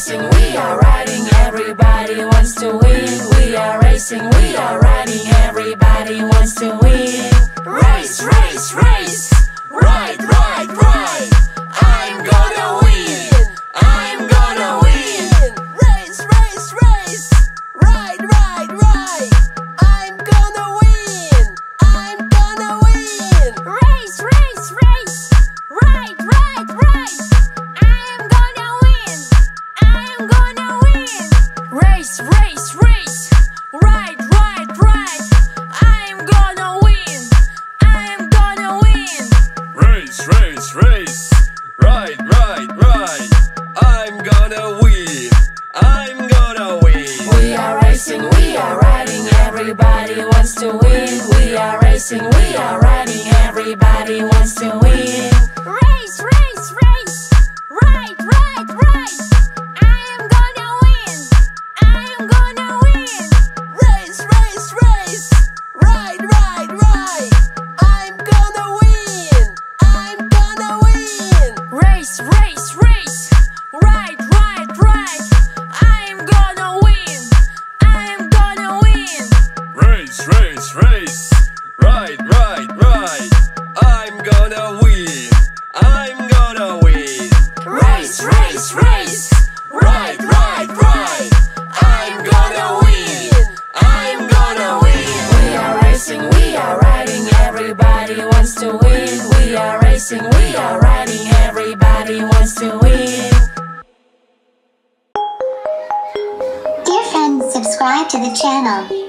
racing, we are riding, everybody wants to win. We are racing, we are riding, everybody wants to win. Race, race, race, ride, ride, ride. I'm gonna win, I'm gonna win. Race, race, race, ride, ride, ride. I'm gonna win, I'm gonna win. Race, race, race, ride, ride, ride. I'm gonna win, I'm gonna win. Race, race, race, ride, ride, ride. I'm gonna win, I'm gonna win. Race, race, race, ride, ride, ride. I'm gonna win, I'm gonna win. We are racing, we are riding, everybody wants to win. We are racing, we are riding, everybody wants to win. Race, race, race, ride, ride, ride. I'm gonna win, I'm gonna win. Race, race, race, ride, ride, ride. I'm gonna win, I'm gonna win. Race, race, race, ride, ride, ride. I'm gonna win, I'm gonna win. Race, race, race, ride, ride, ride. I'm gonna win, I'm gonna win. Race, race, race, ride, ride, ride. I'm gonna win, I'm gonna win. We are racing, we are riding, everybody wants to win. We are racing, we are riding, everybody wants to win. Dear friends, subscribe to the channel.